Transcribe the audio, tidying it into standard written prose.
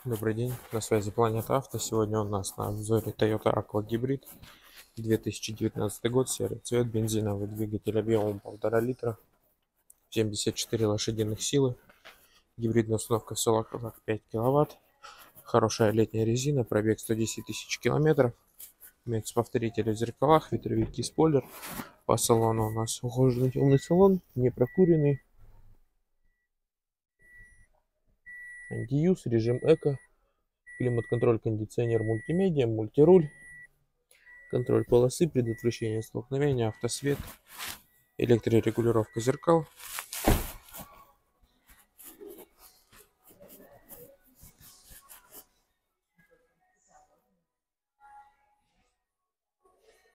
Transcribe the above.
Добрый день, на связи Планета Авто. Сегодня у нас на обзоре Toyota Aqua Hybrid 2019 год, серый цвет, бензиновый двигатель объемом 1,5 литра, 74 лошадиных силы, гибридная установка 45 киловатт, хорошая летняя резина, пробег 110 тысяч километров, имеются повторители в зеркалах, ветровики, спойлер. По салону у нас ухоженный темный салон, не прокуренный, антиюз, режим эко, климат-контроль, кондиционер, мультимедиа, мультируль, контроль полосы, предотвращение столкновения, автосвет, электрорегулировка зеркал.